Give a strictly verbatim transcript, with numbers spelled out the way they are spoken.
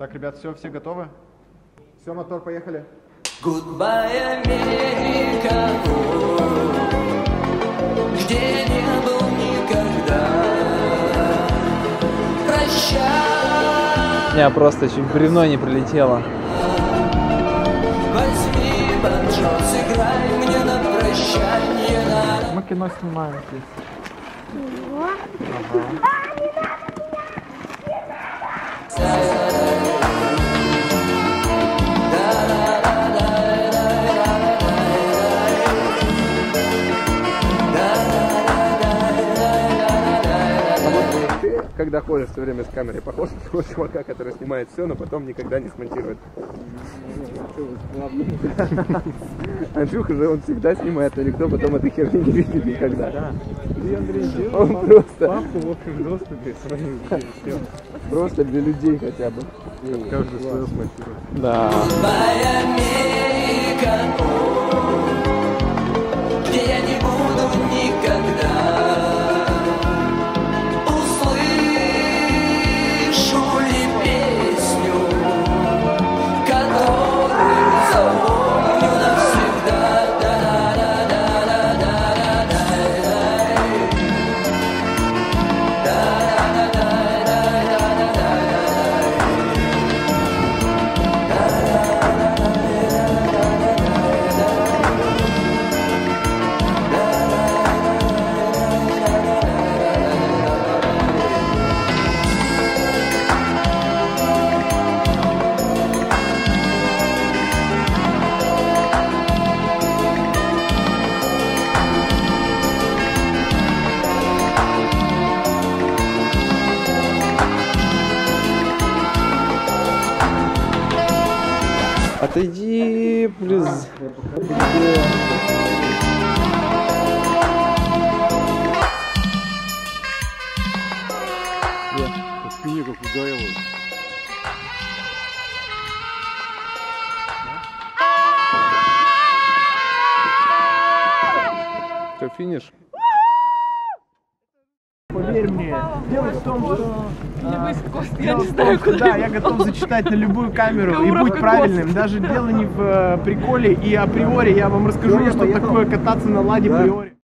Так, ребят, все, все готовы? Все, мотор, поехали. Goodbye, Америка, где не был никогда. Прощай. Я просто чуть бревно не прилетело. Возьми банджо, сыграй мне на прощанье. Мы кино снимаем здесь. Когда ходишь все время с камерой, похож на того чувака, который снимает все, но потом никогда не смонтирует. Андрюха же он всегда снимает, но никто потом этой херни не видит никогда. Он просто... Папку в общем доступе своим. Просто для людей хотя бы. Каждый свое смонтирует. Да. Где я не буду никогда. Отойди, плиз. По спине как ударило. Все, финиш. Поверь мне, дело в том, что... Я не знаю, куда. Да, я готов зачитать на любую камеру и быть правильным. Даже дело не в приколе, и априори я вам расскажу, что такое кататься на ладе приори.